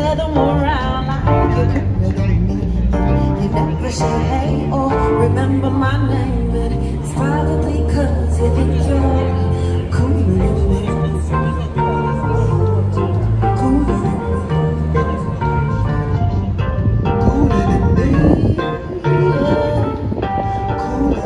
wear them around like you could me. You never say hey or remember my name, but it's probably 'cause you think you're cooler than me. Cooler than me. Cooler than me. Yeah. Cooler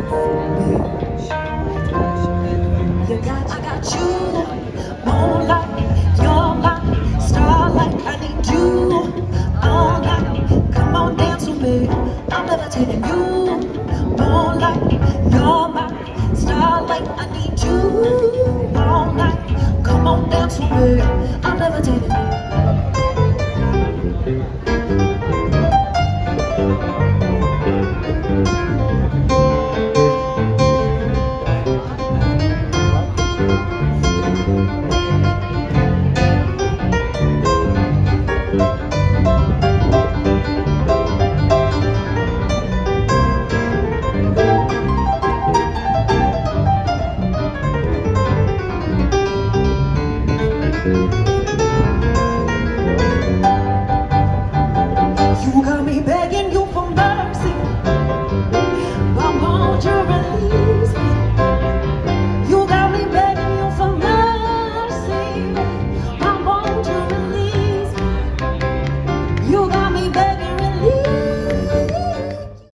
than me. I got you. Moonlight, you're my starlight. I need you all night. Come on, dance with me. I'm levitating you. Moonlight, you're my starlight. I need you all night. Come on, dance with me. I'm levitating. You got me, baby.